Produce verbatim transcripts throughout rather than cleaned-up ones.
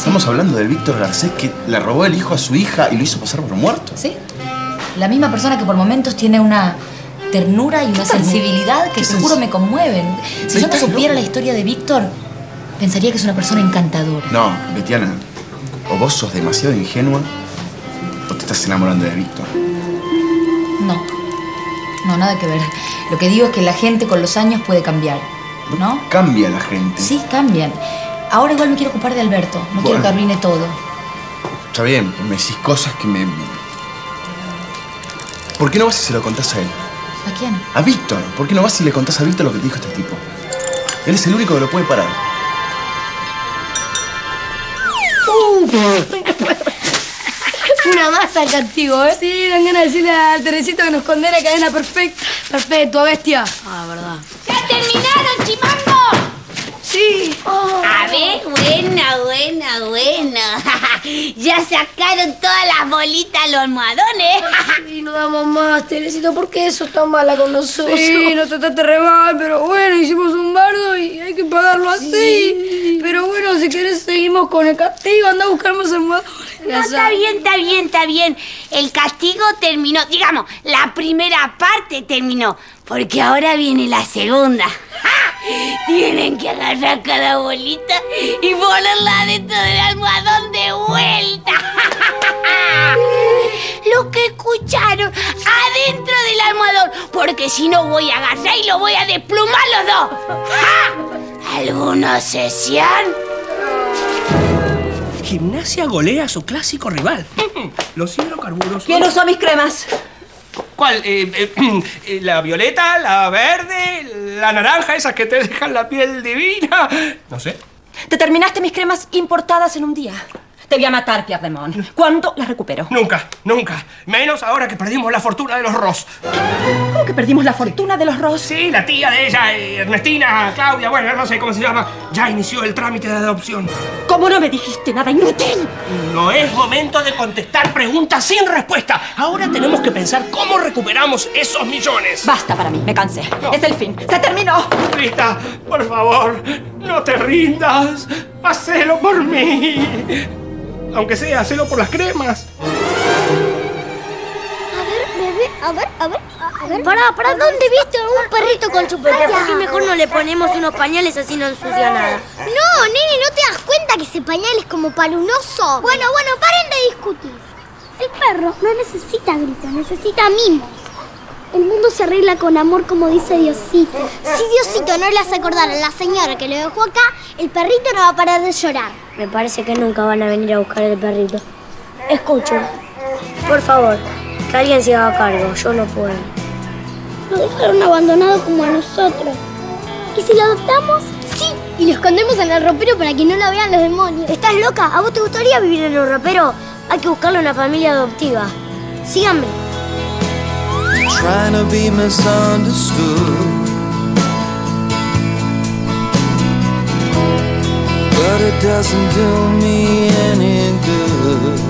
Estamos hablando del Víctor Garcés que le robó el hijo a su hija y lo hizo pasar por muerto. Sí. La misma persona que por momentos tiene una ternura y una sensibilidad que seguro me conmueven. Si yo no supiera la historia de Víctor, pensaría que es una persona encantadora. No, Betiana, o vos sos demasiado ingenua o te estás enamorando de Víctor. No. No, nada que ver. Lo que digo es que la gente con los años puede cambiar, ¿no? Cambia la gente. Sí, cambian. Ahora igual me quiero ocupar de Alberto. No bueno. quiero que arruine todo. Está bien, me decís cosas que me... ¿Por qué no vas y se lo contás a él? ¿A quién? A Víctor. ¿Por qué no vas y le contás a Víctor lo que te dijo este tipo? Él es el único que lo puede parar. Una más al castigo, ¿eh? Sí, dan ganas de decirle al Teresito que nos condena a cadena perfecta. Perfecto, bestia. Ah, verdad. ¡Ya terminaron, chimango! Sí. Oh. A ver, buena, buena, buena. Ya sacaron todas las bolitas a los almohadones. Sí, no damos más, Teresito. ¿Por qué eso es tan mala con nosotros? Sí, nos trataste re mal, pero bueno, hicimos un bardo y hay que pagarlo así. Sí. Pero bueno, si querés seguimos con el castigo, anda a buscar más almohadones. No, está bien, está bien, está bien. El castigo terminó. Digamos, la primera parte terminó. Porque ahora viene la segunda. ¡Ja! Tienen que agarrar cada bolita y ponerla dentro del almohadón de vuelta. Lo que escucharon, adentro del almohadón. Porque si no voy a agarrar y lo voy a desplumar los dos. ¡Ja! ¿Alguna sesión? Gimnasia golea a su clásico rival. Los hidrocarburos... ¿Quién usó mis cremas? ¿Cuál? Eh, eh, eh, ¿La violeta? ¿La verde? ¿La naranja? ¿Esas que te dejan la piel divina? No sé. Te terminaste mis cremas importadas en un día. Te voy a matar, Pierre Demont. ¿Cuándo las recupero? Nunca, nunca. Menos ahora que perdimos la fortuna de los Ross. ¿Cómo que perdimos la fortuna de los Ross? Sí, la tía de ella, Ernestina, Claudia, bueno, no sé cómo se llama, ya inició el trámite de adopción. ¿Cómo no me dijiste nada, inútil? No es momento de contestar preguntas sin respuesta. Ahora tenemos que pensar cómo recuperamos esos millones. Basta para mí, me cansé. No. Es el fin. ¡Se terminó! Rita, por favor, no te rindas. Hacelo por mí. Aunque sea, hacelo por las cremas. A ver, bebé, a ver, a ver, a ver. Pará, ¿para dónde viste un perrito con su pañal? ¿Por qué mejor no le ponemos unos pañales así no ensucia nada? No, nene, ¿no te das cuenta que ese pañal es como para un oso? Bueno, bueno, paren de discutir. El perro no necesita gritos, necesita mimos. El mundo se arregla con amor, como dice Diosito. Si Diosito no le hace acordar a la señora que lo dejó acá, el perrito no va a parar de llorar. Me parece que nunca van a venir a buscar el perrito. Escuchen, por favor, que alguien se haga cargo. Yo no puedo. Lo dejaron abandonado como a nosotros. ¿Y si lo adoptamos? Sí, y lo escondemos en el ropero para que no lo vean los demonios. ¿Estás loca? ¿A vos te gustaría vivir en el ropero? Hay que buscarle una familia adoptiva. Síganme. Trying to be misunderstood, but it doesn't do me any good.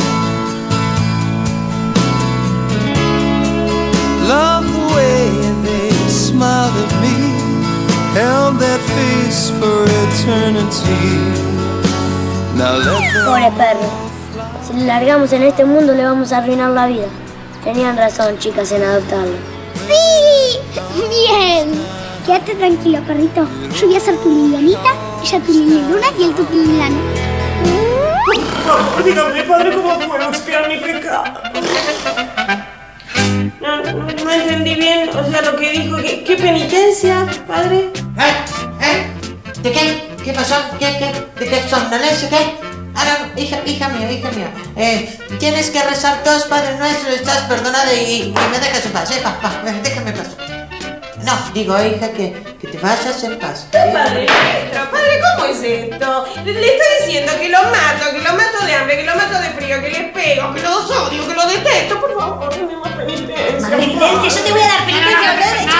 Love the way they smiled at me, held that face for eternity. Now let them... Pobre perro. Si le largamos en este mundo le vamos a arruinar la vida. Tenían razón, chicas, en adoptarlo. ¡Sí! ¡Bien! Quédate tranquilo, perrito. Yo voy a ser tu Lilianita, ella tu Lili Luna y él tu Lilano. Por dígame, padre, ¿cómo puedo expiar mi pecado? No, no, no entendí bien, o sea, lo que dijo. ¿Qué, qué penitencia, padre? ¿Eh? ¿Eh? ¿De qué? ¿Qué pasó? ¿Qué? ¿Qué? ¿De qué somnolencia? ¿Qué? Ahora, hija, hija mía, hija mía, eh, tienes que rezar todos Padre Nuestro, estás perdonada y, y me dejas en paz, eh, va, va, déjame en paz. No, digo, hija, que, que te vayas en paz. ¿Eh? Padre Nuestro, padre, ¿cómo es esto? Le, le estoy diciendo que lo mato, que lo mato de hambre, que lo mato de frío, que le pego, que los odio, que lo detesto, por favor, dame más penitencia. Más penitencia, yo te voy a dar penitencia,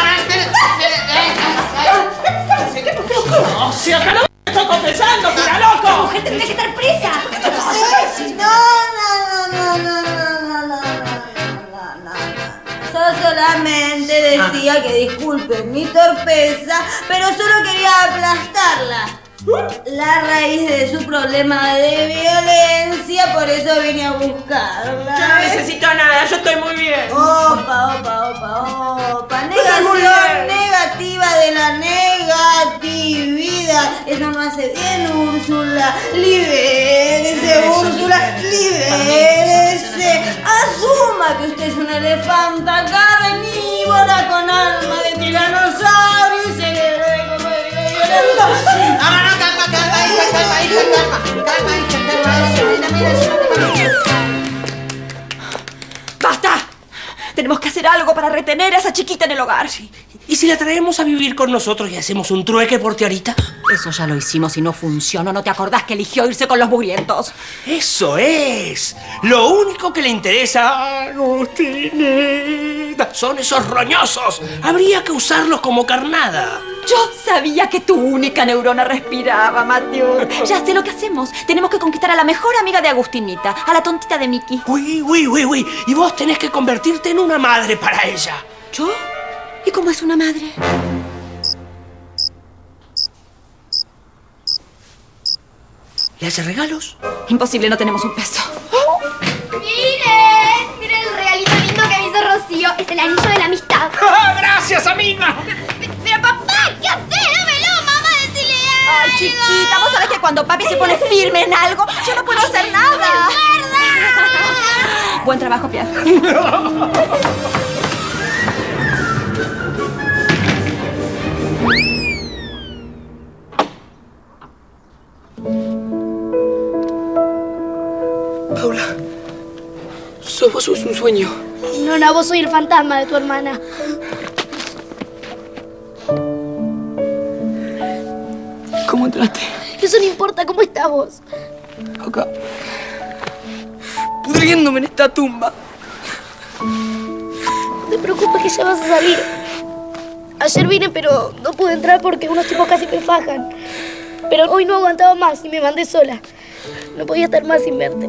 ¿Qué? ¿Pero cómo? Si acá no me estoy confesando, ¡pura loco! ¡Tu mujer tendría que estar presa! No, no, no, no, no, no, no, no, no, no. Yo solamente decía que disculpen mi torpeza, pero solo quería aplastarla. la raíz de su problema de violencia, por eso vine a buscarla. Yo no necesito nada, yo estoy muy bien. Opa, opa, opa, opa. Negación negativa de la negatividad. Eso no hace bien, Úrsula. Libérese, Úrsula. Libérese. Asuma que usted es una elefanta carnívora con alma de tiranosaurio y cerebro de cocodrilo violento. No, no, no, calma, calma, hija, calma, hija, calma. Calma, hija, calma. Eso, mira, mira, eso. ¡Basta! Tenemos que hacer algo para retener a esa chiquita en el hogar. Sí. ¿Y si la traemos a vivir con nosotros y hacemos un trueque por Tiarita? Eso ya lo hicimos y no funcionó. ¿No te acordás que eligió irse con los mugrientos? ¡Eso es! Lo único que le interesa a Agustinita son esos roñosos. Habría que usarlos como carnada. Yo sabía que tu única neurona respiraba, Mateo. Ya sé lo que hacemos. Tenemos que conquistar a la mejor amiga de Agustinita, a la tontita de Mickey. Uy, uy, uy, uy. Y vos tenés que convertirte en una madre para ella. ¿Yo? ¿Y cómo es una madre? ¿Le hace regalos? Imposible, no tenemos un peso. ¡Miren! ¡Miren el regalito lindo que me hizo Rocío! Es el anillo de la amistad. ¡Gracias, amiga! Pero papá, ¿qué haces? ¡Dámelo, mamá! ¡Decile algo! Ay, chiquita, vos sabés que cuando papi se pone firme en algo, yo no puedo hacer nada. Buen trabajo, Pierre. Paula, sos vos, sos un sueño. No, no, vos soy el fantasma de tu hermana. ¿Cómo entraste? Eso no importa, ¿cómo estás vos? Acá, pudriéndome en esta tumba. No te preocupes que ya vas a salir. Ayer vine, pero no pude entrar porque unos tipos casi me fajan. Pero hoy no aguantaba más y me mandé sola. No podía estar más sin verte.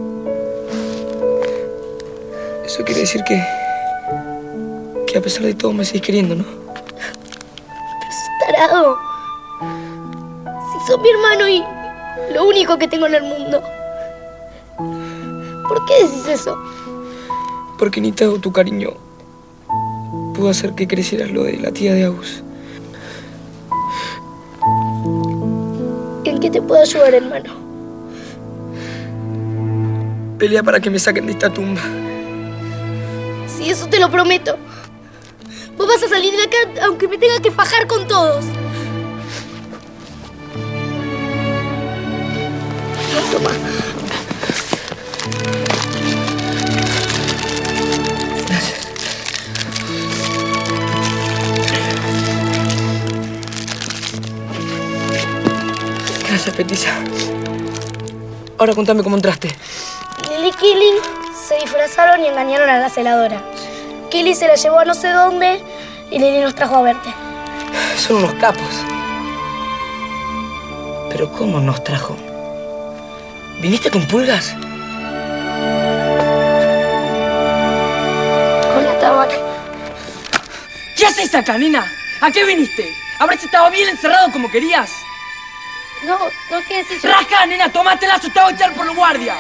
Eso quiere decir que... que a pesar de todo me seguís queriendo, ¿no? Pero sos tarado. Si sos mi hermano y lo único que tengo en el mundo. ¿Por qué decís eso? Porque ni te hago tu cariño pudo hacer que crecieras lo de la tía de Agus. ¿En qué te puedo ayudar, hermano? Pelea para que me saquen de esta tumba. Sí, eso te lo prometo. Vos vas a salir de acá aunque me tenga que fajar con todos. Toma. Gracias. Gracias, Petiza. Ahora contame cómo entraste. Lily y Killy se disfrazaron y engañaron a la celadora. Killy se la llevó a no sé dónde y Lily nos trajo a verte. Son unos capos. ¿Pero cómo nos trajo? ¿Viniste con pulgas? Con la tabaca. ¿Qué haces acá, nena? ¿A qué viniste? ¿Habrás estado bien encerrado como querías? No, no quiere decir yo. ¡Rasca, nena! ¡Tomátela! ¡Te voy a echar por los guardias!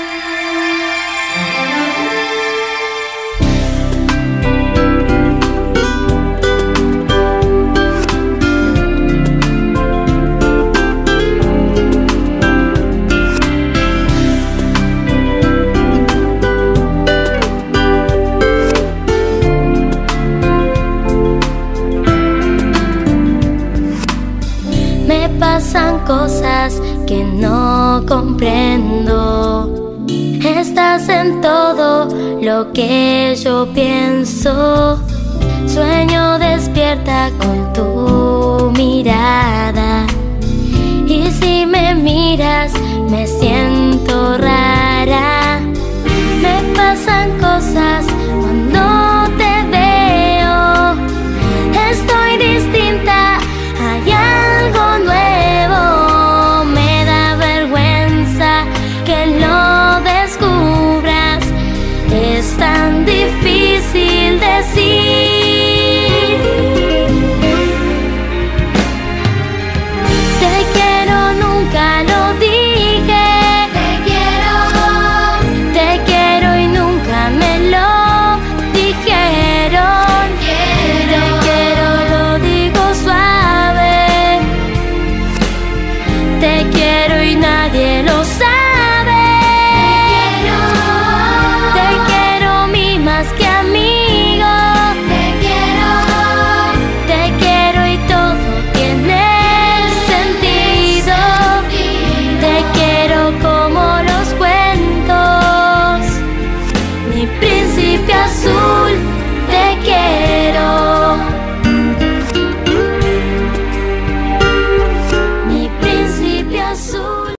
Pasan cosas que no comprendo. Estás en todo lo que yo pienso. Sueño despierta con tu mirada. Y si me miras, me siento